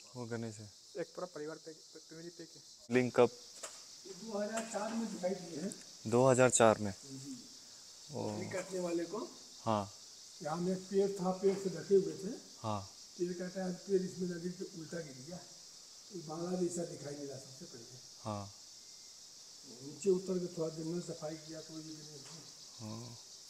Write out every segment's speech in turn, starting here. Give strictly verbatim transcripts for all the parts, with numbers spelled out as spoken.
वो गणेश है, एक पूरा परिवार पे फैमिली पे के लिंक कब दो हज़ार चार में दिखाई दिए हैं। दो हज़ार चार में। ओ काटने वाले को हाँ यहाँ में पेड़ था, पेड़ से ढके हुए थे। हाँ पेड़ काटा है, पेड़ इसमें लगे के उल्टा गिर गया, बाला जैसा दिखाई मिला सबसे पहले। हाँ नीचे उतर के थोड़ा जंगल सफाई किया तो ये हाँ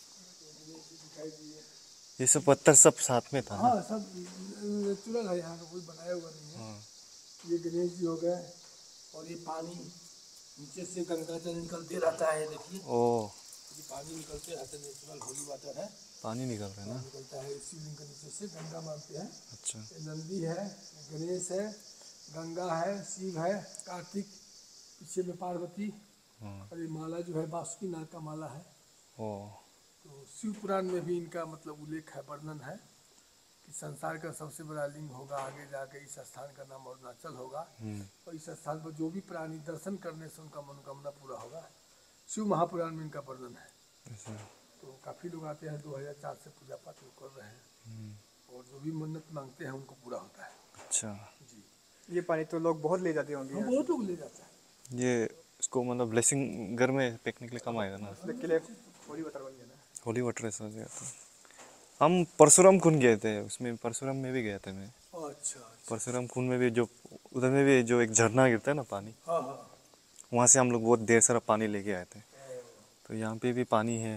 दिखाई दिए। ये सब पत्थर सब साथ में था ना? हाँ सब नेचुरल है, यहाँ का कोई बनाया हुआ नहीं है। हाँ ये गणेश जी हो गए, और ये पानी नीचे से गंगा जल निकलते रहता है, देखिए ओ ये पानी निकलते रहता है, नेचुरल होली वाटर है, पानी निकल रहा है ना? निकलता है शिवलिंग के नीचे से, गंगा मानते हैं। अच्छा ये नंदी है, गणेश है, गंगा है, शिव है, कार्तिक, पीछे में पार्वती, हाँ और ये माला जो है बासुकी नाग का माला है। ओ तो शिव पुराण में भी इनका मतलब उल्लेख है, वर्णन है कि संसार का सबसे बड़ा लिंग होगा, आगे जाके इस स्थान का नाम अरुणाचल होगा, और इस स्थान पर जो भी प्राणी दर्शन करने से उनका मनोकामना पूरा होगा। शिव महापुराण में इनका वर्णन है। ऐसा तो काफ़ी लोग आते हैं, दो हज़ार चार से पूजा पाठ वो कर रहे हैं, और जो भी मन्नत मांगते हैं उनको पूरा होता है। अच्छा जी ये पानी तो लोग बहुत ले जाते होंगे, हम बहुत लोग ले जाते हैं। ये इसको मतलब ब्लेसिंग घर में फेंकने के लिए कम आएगा ना? इसके लिए होली वाटर बन गया ना। होली वाटर ऐसा हो जाता है। हम परशुराम कुंड गए थे, उसमें परशुराम में भी गया था मैं। अच्छा परशुराम कुंड में भी जो उधर में भी जो एक झरना गिरता है ना पानी, हाँ हाँ वहाँ से हम लोग बहुत देर सारा पानी लेके आए थे। तो यहाँ पे भी पानी है।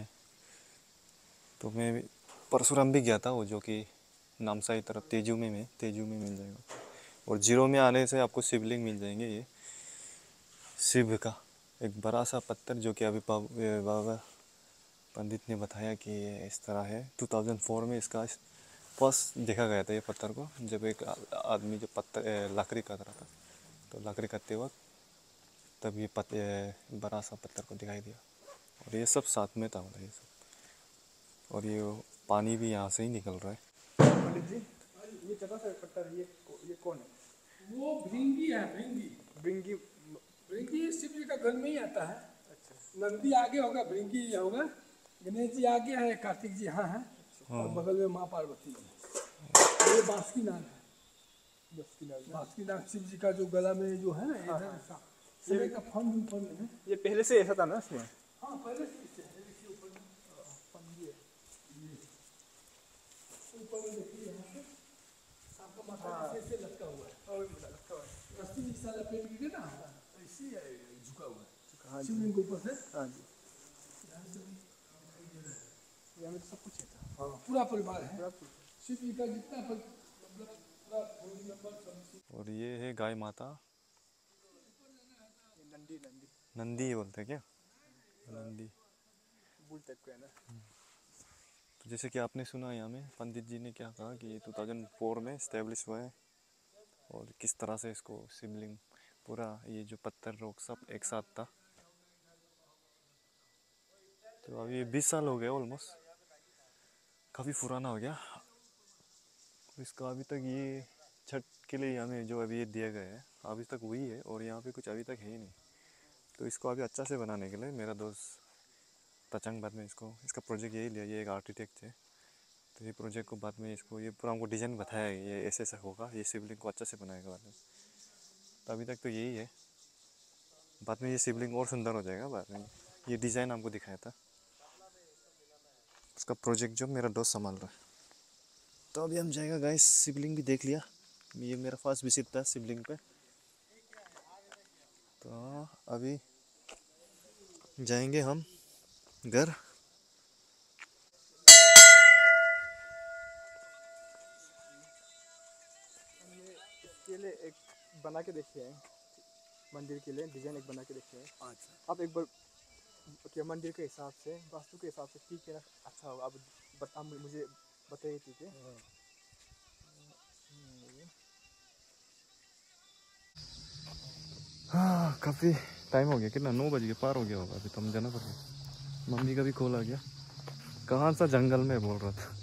तो मैं भी परशुराम भी गया था, वो जो कि नामसाई तरफ तेजू में में तेजू में मिल जाएगा। और जीरो में आने से आपको शिवलिंग मिल जाएंगे। ये शिव का एक बड़ा सा पत्थर जो कि अभी बाबा पंडित ने बताया कि ये इस तरह है। दो हज़ार चार में इसका फर्स्ट देखा गया था ये पत्थर को, जब एक आदमी जो पत्थर लकड़ी काट रहा था, तो लकड़ी काटते वक्त तब ये पत बड़ा सा पत्थर को दिखाई दिया। और ये सब साथ में था, मतलब ये सब। और ये पानी भी यहाँ से ही निकल रहा है। पंडित जी, ये छोटा सा पत्थर है, ये ये कौन है? वो भृंगी है, भृंगी। भृंगी भृंगी शिव जी का घर में ही आता है। अच्छा नंदी आगे होगा, भृंगी होगा, गणेश जी आगे है, कार्तिक जी यहाँ है, और बगल में माँ पार्वती जी। ये बासुकी नाग है। बस की नाम है। बासुकी नाग शिव जी का जो गला में जो है ना, इधर सा सिरे का फन ऊपर में है। ये पहले से ऐसा था ना इसमें? हाँ पहले से इससे है, देखिए ऊपर में फन है, ऊपर में देखिए यहाँ पे आपका माथा जैसे ऐसे लटका हुआ है, और लगता है रस्सी जैसा लपेट के ना ऐसे झुका हुआ हाँ है जी शिवलिंग के ऊपर से। हाँ जी, यहाँ से भी दिखाई दे रहा है। यहाँ में तो सब कुछ है था। हाँ पूरा परिवार है, पूरा कुछ। शिव जी का जितना पर, मतलब पूरा फैमिली मेंबर सब शिव। और ये है गाय माता, ये नंदी नंदी नंदी ही बोलते हैं क्या? नंदी। बुल टाइप का है ना। तो जैसे कि आपने सुना, यहाँ में पंडित जी ने क्या कहा कि ये दो हज़ार चार में इस्टेब्लिश हुआ है, और किस तरह से इसको शिवलिंग पूरा ये जो पत्थर रोक सब एक साथ था। तो अभी बीस साल हो गए ऑलमोस्ट, काफ़ी पुराना हो गया। इसका अभी तक ये छठ के लिए हमें जो अभी ये दिया गया है अभी तक वही है, और यहाँ पे कुछ अभी तक है ही नहीं। तो इसको अभी अच्छा से बनाने के लिए मेरा दोस्त तचंग बाद में इसको इसका प्रोजेक्ट यही लिया। ये एक आर्किटेक्ट है, तो ये प्रोजेक्ट को बाद में इसको ये पूरा हमको डिज़ाइन बताया है, ये ऐसे ऐसा होगा, ये शिवलिंग को अच्छा से बनाएगा बाद में। तो अभी तक तो यही है, बाद में ये शिवलिंग और सुंदर हो जाएगा। बाद में ये डिज़ाइन हमको दिखाया था, उसका प्रोजेक्ट जो मेरा दोस्त संभाल रहा है। तो अभी हम जाएगा गाइस, शिवलिंग भी देख लिया। ये मेरा फर्स्ट विजिट था शिवलिंग पे। तो अभी जाएंगे हम घर। हमने इसके लिए एक बना के देखे हैं, मंदिर के लिए डिजाइन एक बना के देखे हैं। अच्छा आप एक बार क्या मंदिर के हिसाब से, वास्तु के हिसाब से ठीक है ना, अच्छा होगा। आप बता मुझे बताइए, ठीक है? हाँ काफ़ी टाइम हो गया, कितना नौ बज गए, पार हो गया होगा। अभी तो हम जाना पड़ेगा। मम्मी का भी कॉल आ गया, कहाँ सा जंगल में बोल रहा था।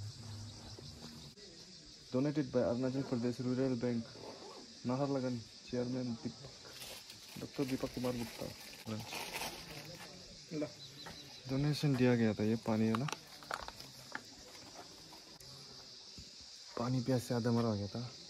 Donated by Arunachal Pradesh rural bank, Naharlagun, chairman Deepak doctor Deepak Kumar Gupta. Donation दिया गया था। ये पानी है ना, पानी प्यास से आधा मरा हो गया था।